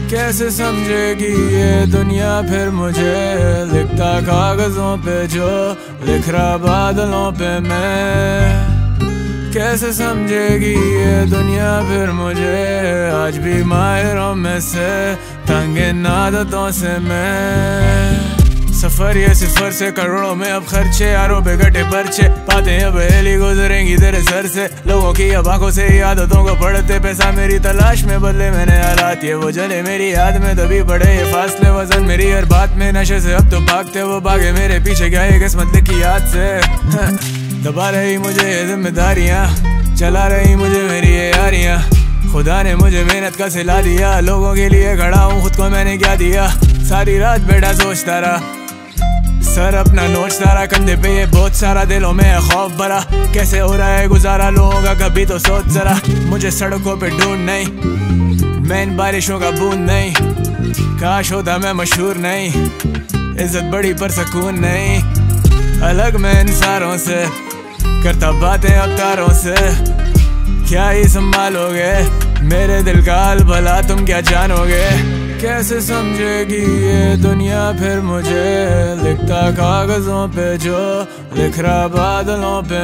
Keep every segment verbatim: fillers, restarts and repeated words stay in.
कैसे समझेगी ये दुनिया फिर मुझे, लिखता कागजों पे जो लिख रहा बादलों पे मैं। कैसे समझेगी ये दुनिया फिर मुझे, आज भी माहिरों में से तंग इन आदतों से मैं। सफर ये सिफर से करोड़ों में अब खर्चे, यारों पे घटे पर्चे, बातें अब हेली गुजरेंगी तेरे सर से। लोगों की अब आंखों से ही आदतों को पढ़ते, पैसा मेरी तलाश में बदले मैंने हालात ये वो जले मेरी याद में, तभी बढ़े ये फासले वजन मेरी हर बात में। नशे से अब तो भागते वो भागे मेरे पीछे, क्या ये किस्मत लिखी याद से। दबा रही मुझे ये जिम्मेदारियाँ, चला रही मुझे मेरी ये यारियाँ। खुदा ने मुझे मेहनत का सिला दिया, लोगों के लिए खड़ा हूँ खुद को मैंने क्या दिया। सारी रात बैठा सोचता रहा, सर अपना नोचता रहा, कंधे पे ये बहुत सारा, दिलों में है खौफ भरा। कैसे हो रहा है गुजारा लोगों का कभी तो सोच जरा। मुझे सड़कों पे ढूंढ नहीं, मैं इन बारिशों का बूंद नहीं। काश होता मैं मशहूर नहीं, इज्जत बड़ी पर सुकून नहीं। अलग मैं इन सारों से, करता बातें अवतारों से। क्या ही संभालोगे मेरे दिल का हाल, भला तुम क्या जानोगे। कैसे समझेगी ये दुनिया फिर मुझे, लिखता कागजों पे जो लिख रहा बादलों पे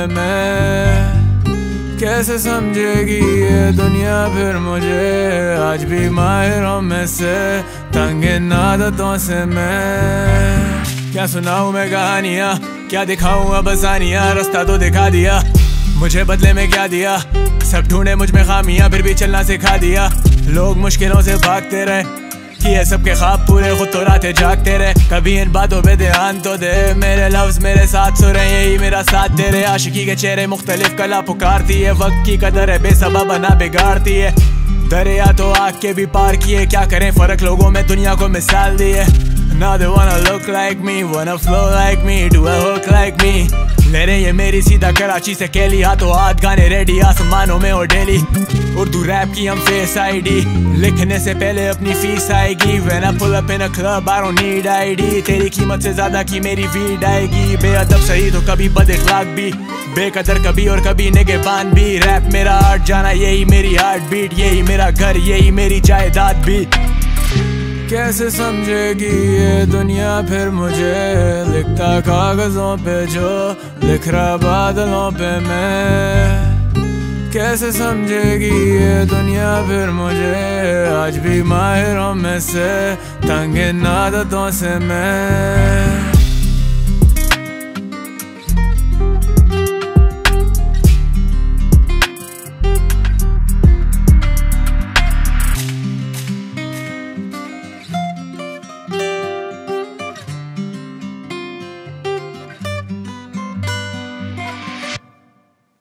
मैं। कैसे समझेगी ये दुनिया फिर मुझे, आज भी माहिरों में से तंग इन आदतों से मैं। क्या सुनाऊं मैं कहानियाँ, क्या दिखाऊं अब आसानियाँ। रास्ता तो दिखा दिया, मुझे बदले में क्या दिया। सब ढूंढे मुझ में खामियां, फिर भी चलना सिखा दिया। लोग मुश्किलों से भागते रहे, किए सबके ख्वाब पूरे, खुद तो रातें जागते रहे। कभी इन बातों पे ध्यान तो दे, मेरे लफ्ज मेरे साथ सो रहे, यही मेरा साथ दे रहे। आशिकी के चेहरे मुख्तलिफ कला पुकारती है, वक्त की कदर है बेसबब बना बिगाड़ती है। दरिया तो आग के भी पार किए, क्या करें फर्क लोगों में दुनिया को मिसाल दी है। Now they wanna look like me, wanna flow like me, do a hook like me। ले रहे ये मेरी सीधा कराची से केली, हाथों हाथ गाने रेडी आसमानों में और डेली। उर्दू रैप की हम फेस आईडी, लिखने से पहले अपनी फीस आएगी। When I pull up in a club I don't need I D, तेरी कीमत से ज्यादा की मेरी वीड आएगी। बेअदब सही तो कभी बदअखलाक भी, बेकदर कभी और कभी निगहबान भी। रैप मेरा आर्ट जाना, यही मेरी हार्ट बीट, यही मेरा घर, यही मेरी जायदाद भी। कैसे समझेगी ये दुनिया फिर मुझे, लिखता कागजों पे जो लिख रहा बादलों पे मैं। कैसे समझेगी ये दुनिया फिर मुझे, आज भी माहिरों में से तंग इन आदतों से मैं।